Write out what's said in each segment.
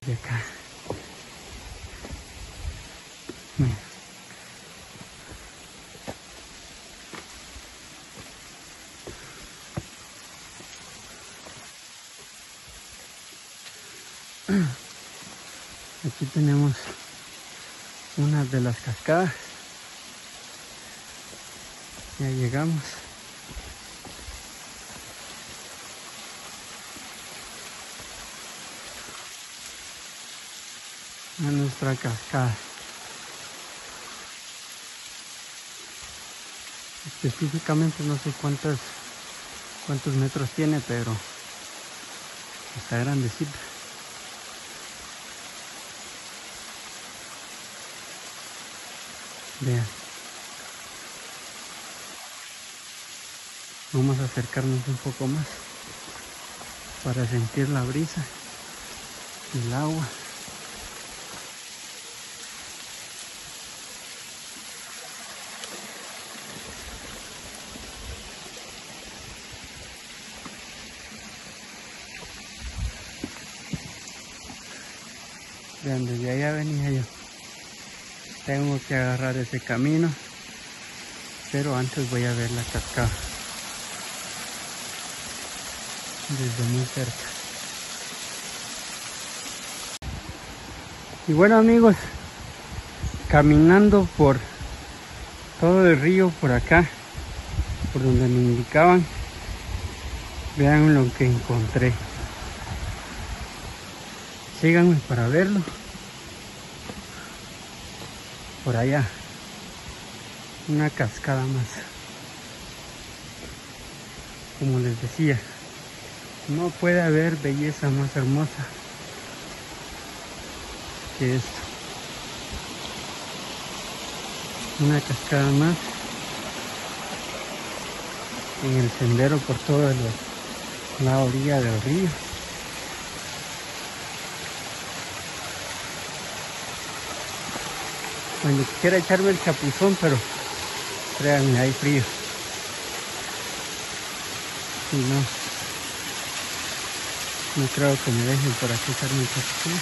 Y acá. Bueno. Aquí tenemos una de las cascadas. Ya llegamos. A nuestra cascada. Específicamente no sé cuántos metros tiene, pero está grandecita. Vean. Vamos a acercarnos un poco más para sentir la brisa y el agua. Vean, desde allá venía yo. Tengo que agarrar ese camino, pero antes voy a ver la cascada desde muy cerca. Y bueno, amigos, caminando por todo el río por acá, por donde me indicaban, vean lo que encontré. Síganme para verlo. Por allá, una cascada más. Como les decía, no puede haber belleza más hermosa que esto. Una cascada más en el sendero por toda la orilla del río. Bueno, quisiera echarme el chapuzón, pero créanme, hay frío. Y no creo que me dejen por aquí echarme el chapuzón.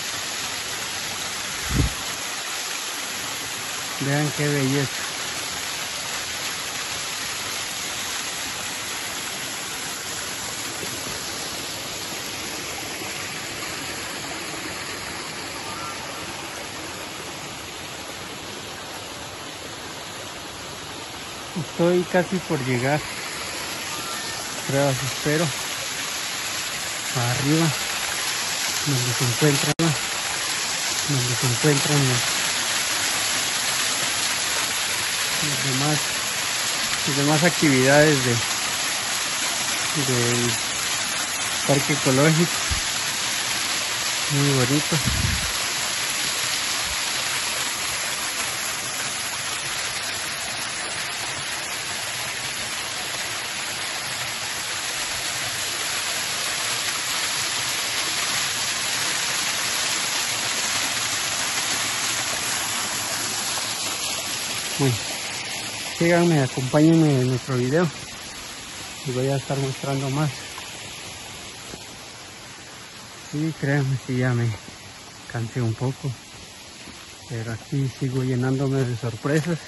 Vean qué belleza. Estoy casi por llegar, creo, espero, arriba, donde se encuentran las demás actividades del parque ecológico. Muy bonito. Bueno, síganme, acompáñenme en nuestro video y voy a estar mostrando más. Y créanme que ya me cansé un poco, pero aquí sigo llenándome de sorpresas.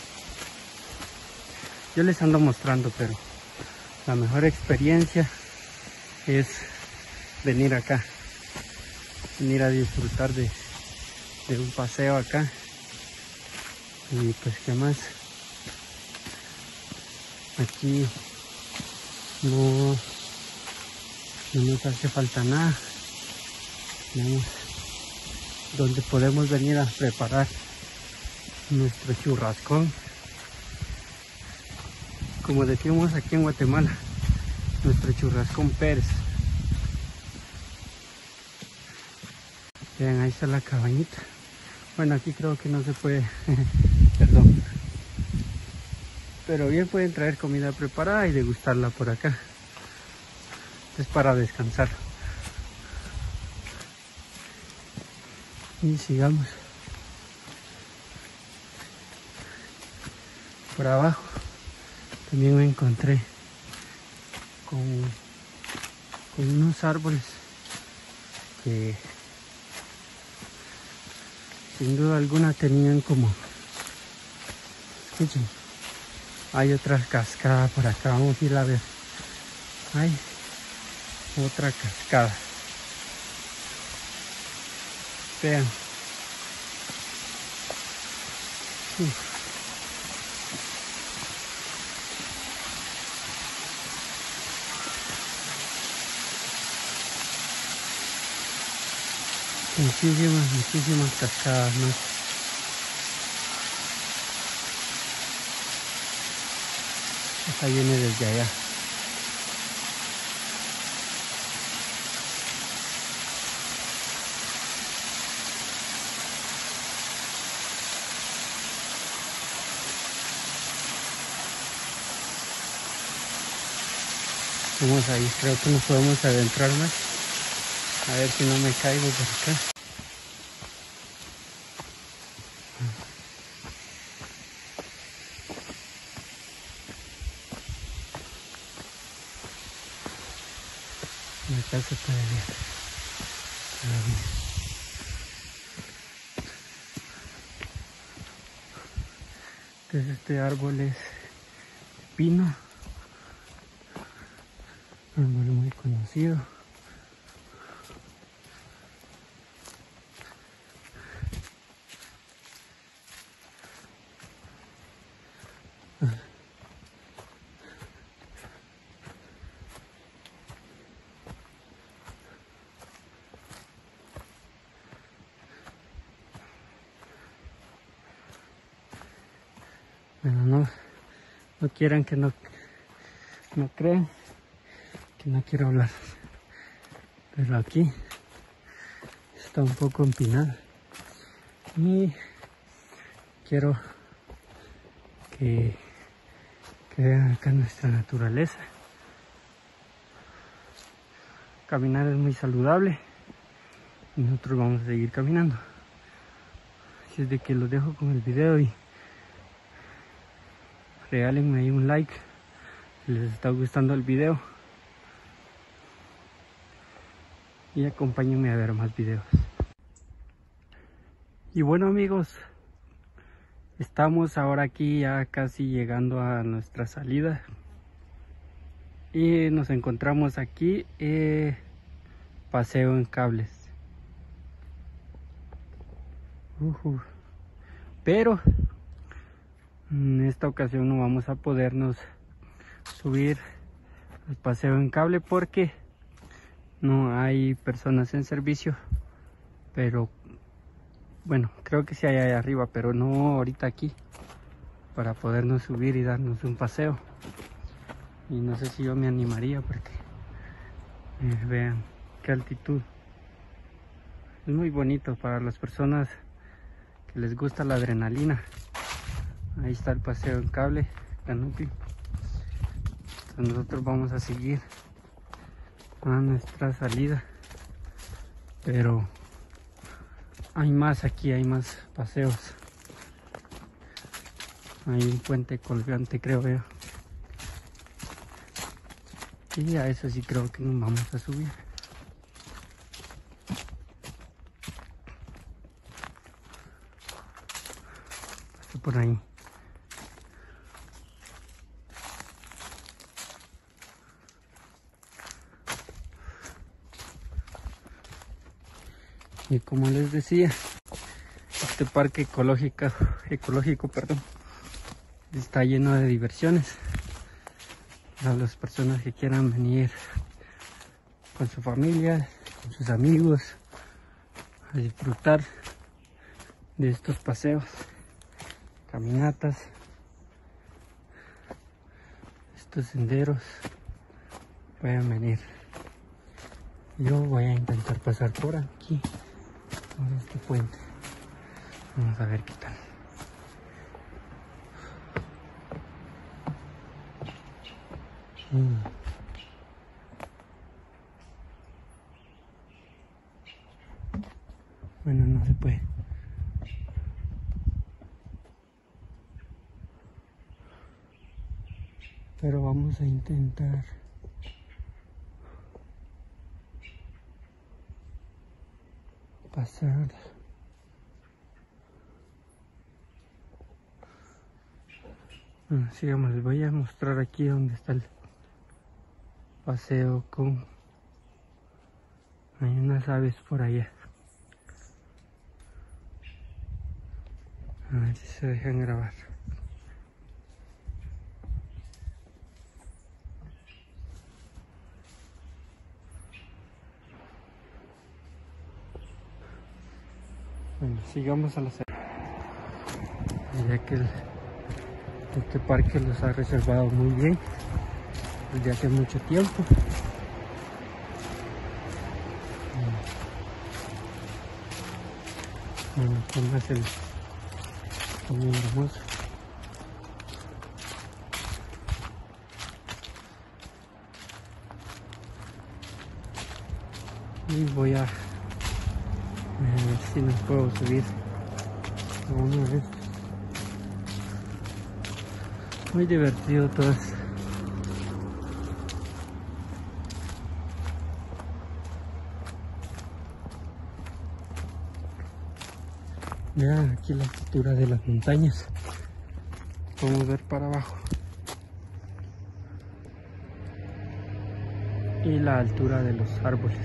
Yo les ando mostrando, pero la mejor experiencia es venir acá, venir a disfrutar de un paseo acá. Y pues qué más, aquí no nos hace falta nada. Tenemos donde podemos venir a preparar nuestro churrascón, como decimos aquí en Guatemala, nuestro churrascón Pérez. Vean, ahí está la cabañita. Bueno, aquí creo que no se puede, perdón, pero bien pueden traer comida preparada y degustarla por acá. Es para descansar. Y sigamos por abajo. También me encontré con unos árboles que Sin duda alguna tenían como... Escuchen, hay otra cascada por acá, vamos a ir a ver. Hay otra cascada. Vean. Muchísimas cascadas, ¿no? Esta viene desde allá. Vamos ahí, creo que nos podemos adentrar más. A ver si no me caigo por acá. Acá se puede ver. Entonces este árbol es pino. Árbol muy conocido. Bueno, no quieran que no crean que no quiero hablar, pero aquí está un poco empinado y quiero que vean acá nuestra naturaleza. Caminar es muy saludable y nosotros vamos a seguir caminando. Así es de que los dejo con el video y regálenme ahí un like si les está gustando el video y acompáñenme a ver más videos. Y bueno amigos, estamos ahora aquí ya casi llegando a nuestra salida y nos encontramos aquí paseo en cables. Pero en esta ocasión no vamos a podernos subir al paseo en cable porque no hay personas en servicio, pero bueno, creo que sí hay allá arriba, pero no ahorita aquí, para podernos subir y darnos un paseo. Y no sé si yo me animaría porque vean qué altitud. Es muy bonito para las personas que les gusta la adrenalina. Ahí está el paseo en cable, Canopy. Entonces nosotros vamos a seguir a nuestra salida, pero hay más aquí, hay más paseos. Hay un puente colgante, creo yo. Y a eso sí creo que nos vamos a subir. Paso por ahí. Y como les decía, este parque ecológico, está lleno de diversiones. A las personas que quieran venir con su familia, con sus amigos, a disfrutar de estos paseos, caminatas, estos senderos, pueden venir. Yo voy a intentar pasar por aquí, por este puente. Vamos a ver qué tal. Bueno, no se puede. Pero vamos a intentar. Pasar Bueno, sigamos, les voy a mostrar aquí donde está el paseo con... Hay unas aves por allá. A ver si se dejan grabar. Bueno, sigamos a la salida. Ya que este parque los ha reservado muy bien desde hace mucho tiempo. Bueno, tomas el camión hermoso. Y voy a ver si nos puedo subir a uno de estos. Muy divertido todo esto. Vean aquí la altura de las montañas. Podemos ver para abajo. Y la altura de los árboles.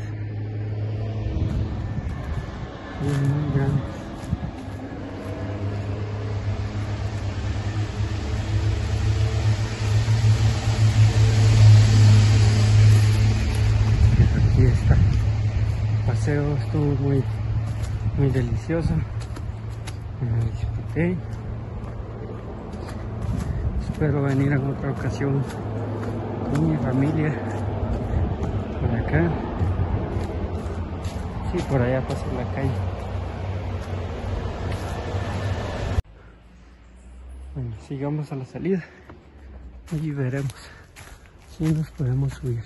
Muy grandes. Aquí está. El paseo estuvo muy delicioso. Me lo disfruté. Espero venir en otra ocasión con mi familia por acá. Sí, por allá pasa la calle. Bueno, sigamos a la salida y veremos si nos podemos subir.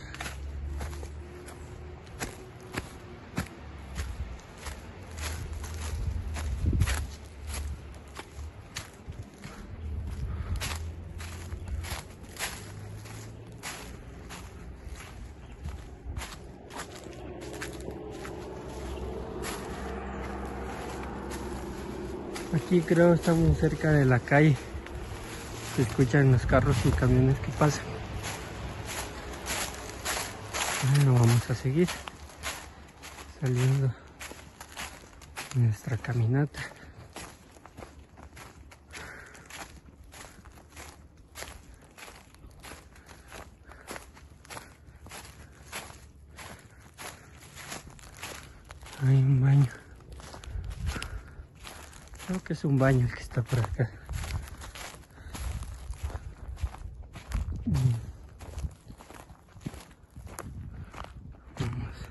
Aquí creo estamos cerca de la calle. Se escuchan los carros y camiones que pasan. Bueno, vamos a seguir saliendo de nuestra caminata. Hay un baño. Creo que es un baño el que está por acá. Vamos.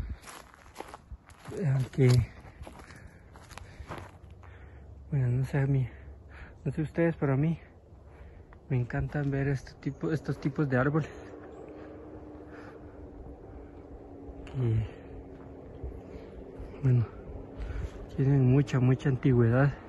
Vean que... Bueno, no sé ustedes, pero a mí me encantan ver estos tipos de árboles. Que, bueno, tienen mucha antigüedad.